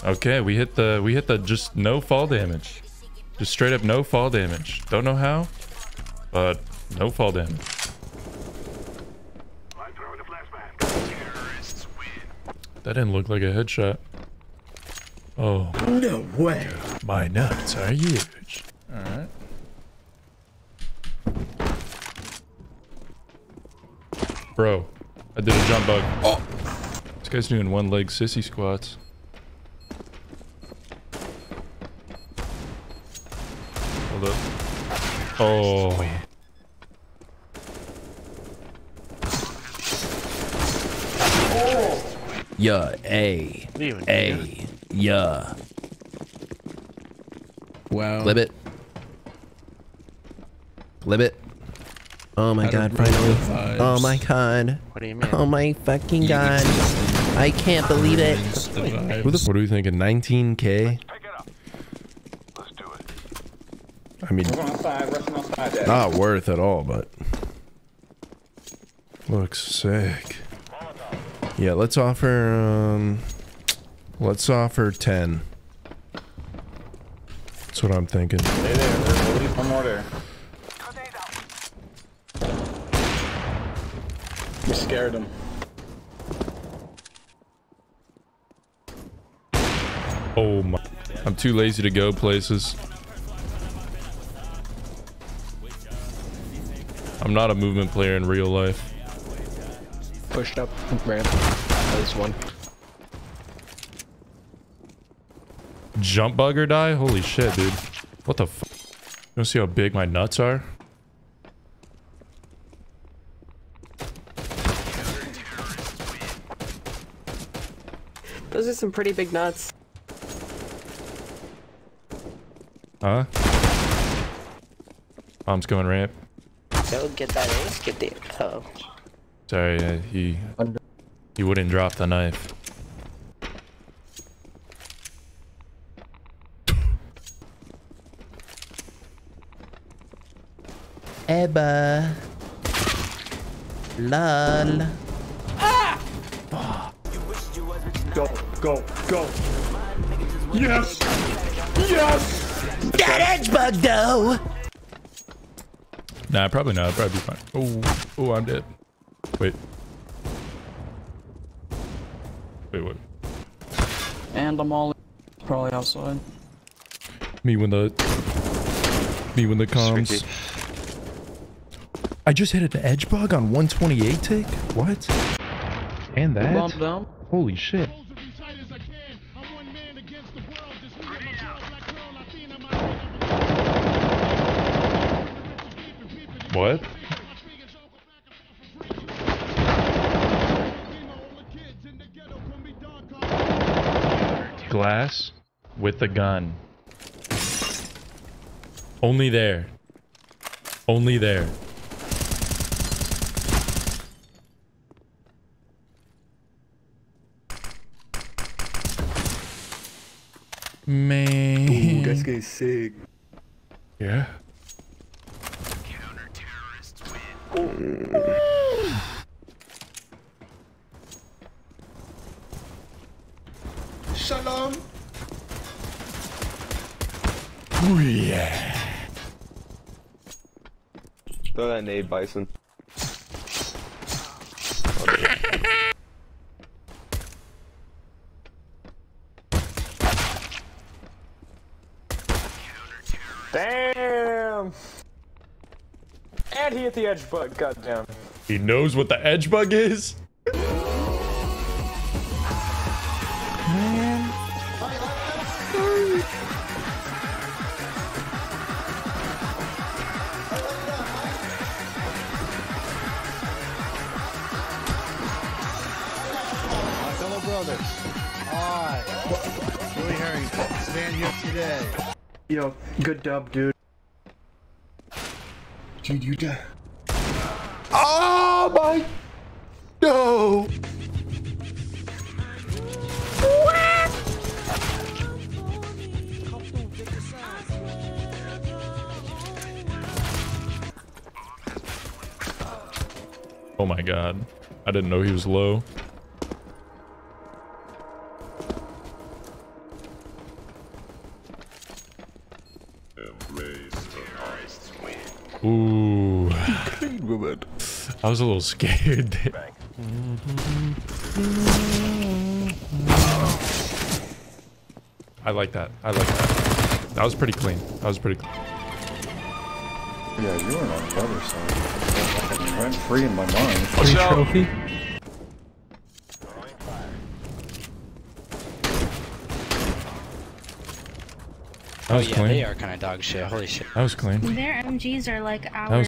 Okay, we hit the just no fall damage. Just straight up no fall damage. Don't know how, but no fall damage. That didn't look like a headshot. Oh. No way. My nuts are huge. Alright. Bro, I did a jump bug. Oh! This guy's doing one leg sissy squats. Hold up. Oh. Yeah, yeah. Wow. Clip it. Clip it. Oh my god, finally. Oh my god. What do you mean? Oh my fucking god. I can't believe it. What are we thinking? 19K? Let's do it. I mean, not worth at all, but looks sick. Yeah, let's offer 10. That's what I'm thinking. Stay there. There's at least one more there. You scared him. Oh my. I'm too lazy to go places. I'm not a movement player in real life. Pushed up ramp. This one. Jump bug or die? Holy shit, dude. What the fuck? You wanna see how big my nuts are? Those are some pretty big nuts. Huh? Mom's going ramp. Go get that ace, get the Sorry, he wouldn't drop the knife. Ebba. Lol. Go, go, go. Yes! Yes! That edge bug though! Nah, probably not. I'd probably be fine. Oh, I'm dead. Wait. Wait. And I'm all probably outside. Me when the comms. I just hit an edge bug on 128 tick? What? And that? Bomb down. Holy shit. What? Glass with the gun. Only there. Only there. Man. Ooh, this guy's sick. Yeah. Shalom. Oh yeah. Throw that nade, Bison. Damn! And he hit the edge bug, goddamn. He knows what the edge bug is? Man. Fellow brothers, I, Joey Harrington, stand here today. Yo, good dub, dude. Dude, you die. Oh my. No. Oh my god. I didn't know he was low. Ooh. Clean woman. I was a little scared. I like that. I like that. That was pretty clean. That was pretty clean. Yeah, you were on the other side. I went free in my mind. Free trophy? That was clean. They are kind of dog shit. Holy shit. That was clean. Their MGs are like That ours. was